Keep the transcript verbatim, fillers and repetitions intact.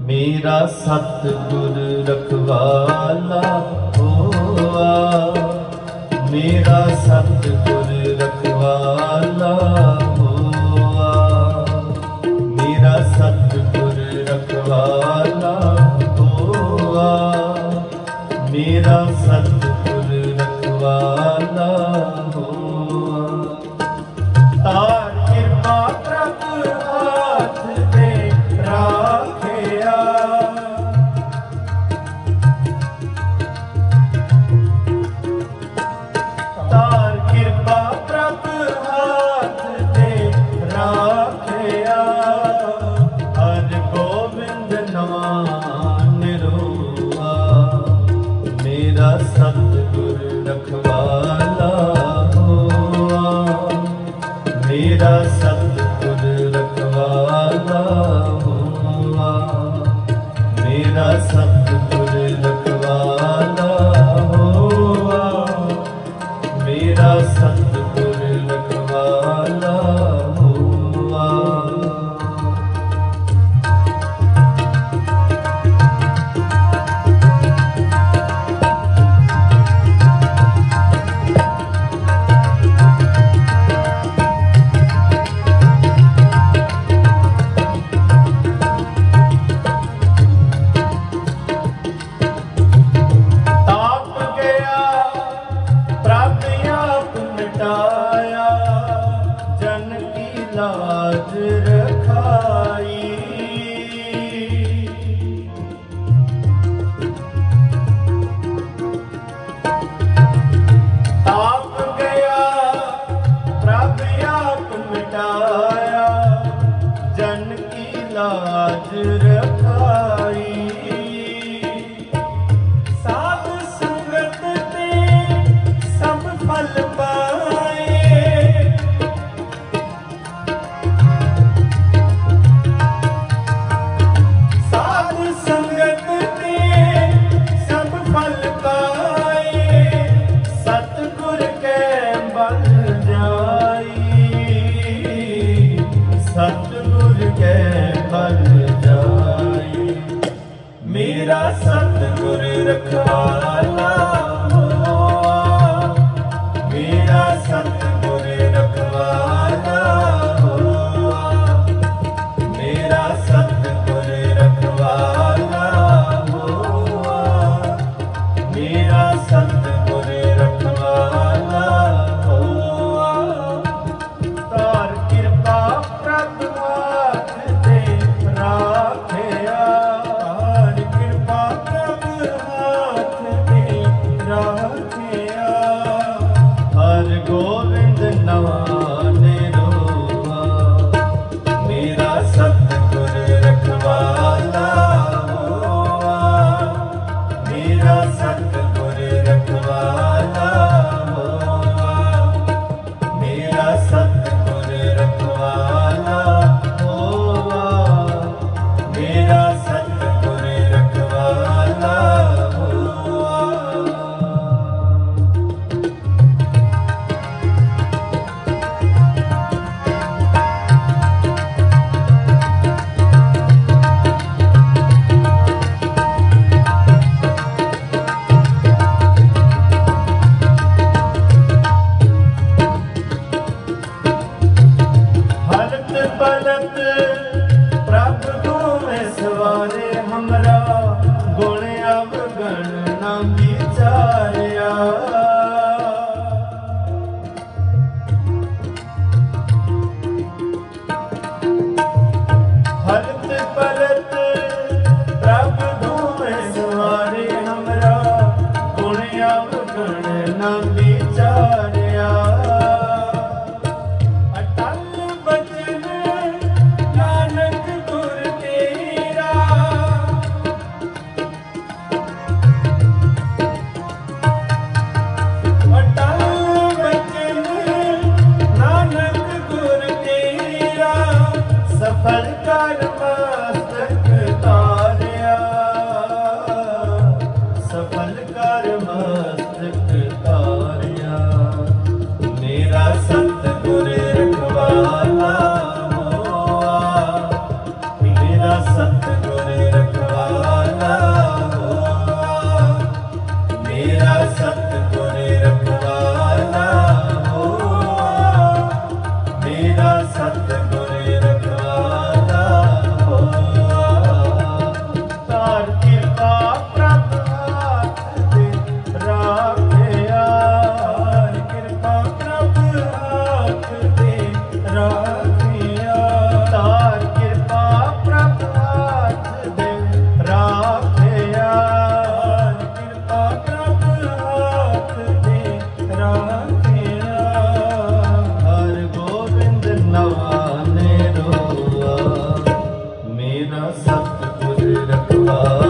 मेरा सतगुर रखवाला होआ, मेरा सतगुर रखवाला होआ, मेरा सतगुर रखवाला होआ, मेरा सतगुर रखवाला होआ। तार कृपा प्रभु हाथ दे राखिया, तार कृपा प्रभु हाथ दे राखिया, हर गोविंद नाम निरोआ, मेरा सतगुर रखवाला होआ, मेरा सतगुर रखवाला होआ, मेरा सतगुर रखवाला होआ, मेरा सतगुर रखवाला होआ। जन की लाज रखाई, ताप गया प्रभ आप मिटाया, जन की लाज रखाई, साध संगत ते सब फल पाए, साध संगत ते सब फल पाए, सतगुर के बल जाई, सतगुर के बल जाई, मेरा सतगुर रखवाला होआ, मेरा सतगुर रखवाला होआ, मेरा सतगुर रखवाला होआ, मेरा सतगुर रखवाला होआ। तार कृपा प्रभ हाथ दे राखिया, तार कृपा प्रभ हाथ दे राखिया, हर गोविंद नाम निरोआ, मेरा सतगुर रखवाला होआ, मेरा सतगुर रखवाला होआ, मेरा सतगुर रखवाला होआ, मेरा सतगुर रखवाला होआ। हलत पलत प्रभ तुम्हें सवारे, हमरा गुण अवगण न विचारिया, हलत पलत प्रभ तुम्हें सवारे, हमरा गुण अवगण न विचारिया, अटल बचन नानक गुर तेरा, सतगुर रखवारे।